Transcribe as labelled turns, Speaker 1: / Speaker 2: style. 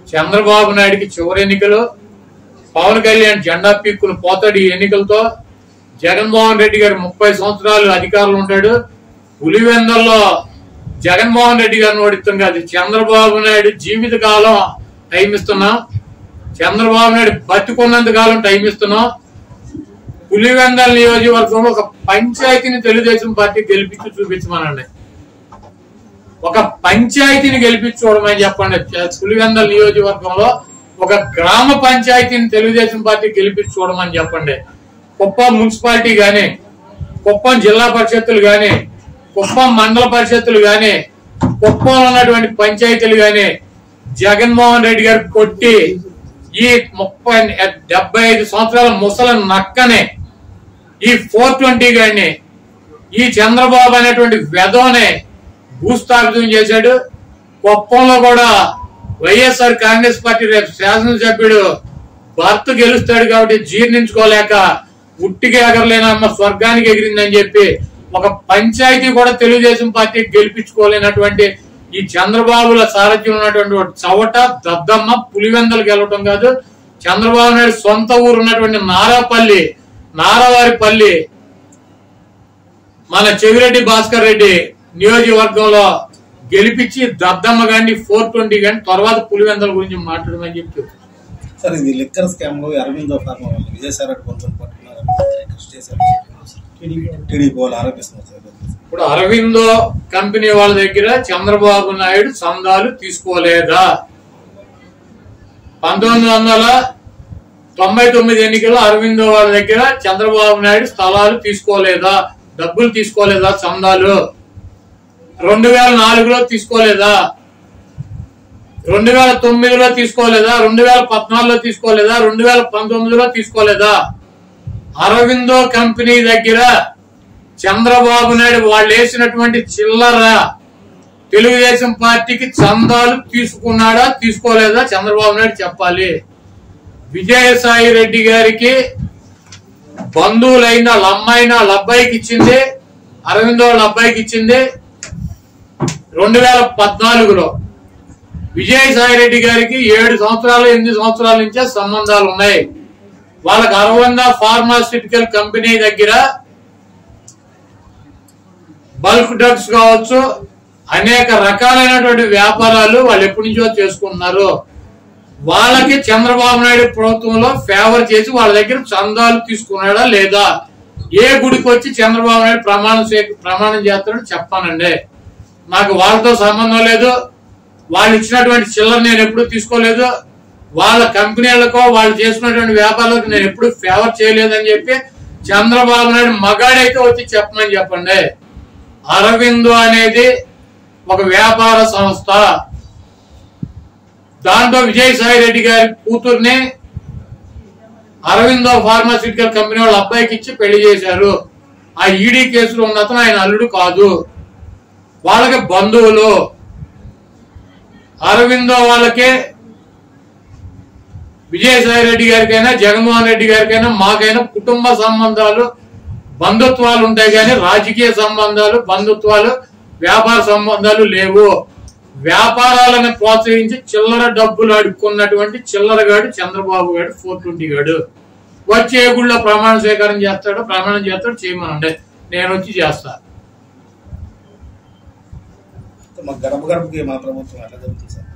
Speaker 1: చంద్రబాబు నాయుడికి చివరి ఎన్నికలు, పవన్ కళ్యాణ్ జెండా పీక్కులు పోతాడు ఈ ఎన్నికలతో. జగన్మోహన్ రెడ్డి గారు 30 సంవత్సరాలు అధికారంలో ఉంటాడు. పులివెందల్లో జగన్మోహన్ రెడ్డి గారిని ఓడిస్తాం కాదు, చంద్రబాబు నాయుడు జీవిత కాలం టైం ఇస్తున్నాం. చంద్రబాబు నాయుడు బతికున్నంత కాలం టైం ఇస్తున్నాం. పులివెందల నియోజకవర్గంలో ఒక పంచాయతీని తెలుగుదేశం పార్టీ గెలిపించి చూపించమనండి. ఒక పంచాయతీని గెలిపించి చూడమని చెప్పండి. పులివెందల నియోజకవర్గంలో ఒక గ్రామ పంచాయతీని తెలుగుదేశం పార్టీ గెలిపించి చూడమని చెప్పండి. కుప్పం మున్సిపాలిటీ గాని, కుప్పం జిల్లా పరిషత్తులు గాని, కుప్పం మండల పరిషత్తులు గాని, కుప్పంలో ఉన్నటువంటి పంచాయతీలు గాని జగన్మోహన్ రెడ్డి గారు కొట్టి ఈ 75 సంవత్సరాల ముసల నక్కనే, ఈ 420 గాని, ఈ చంద్రబాబు అనేటువంటి వెధవనే భూస్థాపితం చేశాడు. కుప్పంలో కూడా వైఎస్ఆర్ కాంగ్రెస్ పార్టీ రేపు శాసనసభ్యుడు భర్త గెలుస్తాడు కాబట్టి జీర్ణించుకోలేక ఉట్టిగా ఎగరలేనమ్మ స్వర్గానికి ఎగిరిందని చెప్పి ఒక పంచాయతీ కూడా తెలుగుదేశం పార్టీ గెలిపించుకోలేనటువంటి ఈ చంద్రబాబుల సారథ్యం ఉన్నటువంటి చవట దద్దమ్మ పులివెందలు గెలవటం కాదు. చంద్రబాబు నాయుడు సొంత ఊరు ఉన్నటువంటి నారావారిపల్లి మన చెవిరెడ్డి భాస్కర్ రెడ్డి నియోజకవర్గంలో గెలిపించి దద్దమ్మ గాని 420 గాని తర్వాత పులివెందల గురించి మాట్లాడమని చెప్పి.
Speaker 2: సార్, ఇది లిక్కర్ స్కామ్ లో అరవిందో ఫార్మా విజయసాయి రెడ్డి కొంచెం పట్టుకున్నారు, టీడీపీ వాళ్ళు ఆరోపిస్తున్నారు.
Speaker 1: ఇప్పుడు అరవిందో కంపెనీ వాళ్ళ దగ్గర చంద్రబాబు నాయుడు చందాలు తీసుకోలేదా? 1999 ఎన్నికల్లో అరవిందో వాళ్ళ దగ్గర చంద్రబాబు నాయుడు స్థలాలు తీసుకోలేదా? డబ్బులు తీసుకోలేదా? చందాలు 2004లో తీసుకోలేదా? 2009లో తీసుకోలేదా? 2014లో తీసుకోలేదా? 2019లో తీసుకోలేదా? అరవిందో కంపెనీ దగ్గర చంద్రబాబు నాయుడు వాళ్ళు వేసినటువంటి చిల్లర తెలుగుదేశం పార్టీకి చందాలు తీసుకున్నాడా తీసుకోలేదా? చంద్రబాబు నాయుడు చెప్పాలి. విజయసాయి రెడ్డి గారికి బంధువులైన వాళ్ళ అమ్మాయిన వాళ్ళ అబ్బాయికి ఇచ్చింది, అరవిందో వాళ్ళ అబ్బాయికి ఇచ్చింది 2014లో. విజయసాయి రెడ్డి గారికి 7 సంవత్సరాలు 8 సంవత్సరాల నుంచే సంబంధాలు ఉన్నాయి. వాళ్ళకి అరవిందో ఫార్మాస్యూటికల్ కంపెనీ దగ్గర బల్క్ డ్రగ్స్ కావచ్చు, అనేక రకాలైనటువంటి వ్యాపారాలు వాళ్ళు ఎప్పటి నుంచో చేసుకుంటున్నారు. వాళ్ళకి చంద్రబాబు నాయుడు ప్రభుత్వంలో ఫేవర్ చేసి వాళ్ళ దగ్గర చందాలు తీసుకున్నాడా లేదా? ఏ గుడికి వచ్చి చంద్రబాబు నాయుడు ప్రమాణం చేస్తాడో చెప్పానండి. నాకు వాళ్ళతో సంబంధం లేదు. వాళ్ళు ఇచ్చినటువంటి చిల్లర నేను ఎప్పుడు తీసుకోలేదు. వాళ్ళ కంపెనీలకో వాళ్ళు చేసుకున్నటువంటి వ్యాపారాలకు నేను ఎప్పుడు ఫేవర్ చేయలేదని చెప్పి చంద్రబాబు నాయుడు మగాడైతే వచ్చి చెప్పమని చెప్పండి. అరవిందో అనేది ఒక వ్యాపార సంస్థ. దాంట్లో విజయసాయి రెడ్డి గారి కూతుర్ని అరవిందో ఫార్మాస్యూటికల్ కంపెనీ వాళ్ళ అబ్బాయికి ఇచ్చి పెళ్లి చేశారు. ఆ ఈడీ కేసులో ఉన్న అతను ఆయన అల్లుడు కాదు, వాళ్ళకి బంధువులు. అరవిందో వాళ్ళకి విజయసాయి రెడ్డి గారికైనా జగన్మోహన్ రెడ్డి గారికైనా మాకైనా కుటుంబ సంబంధాలు బంధుత్వాలు ఉంటాయి కానీ రాజకీయ సంబంధాలు బంధుత్వాలు వ్యాపార సంబంధాలు లేవు. వ్యాపారాలను ప్రోత్సహించి చిల్లర డబ్బులు అడుక్కున్నటువంటి చిల్లరగాడు చంద్రబాబు గారు 420 గాడు వచ్చే గుళ్ళో ప్రమాణ స్వీకారం చేస్తాడు, ప్రమాణం చేస్తాడు, చేయమనండి, నేను వచ్చి చేస్తా.
Speaker 2: గడప గడపకి మన ప్రభుత్వం ఎట్లా జరుగుతుంది సార్?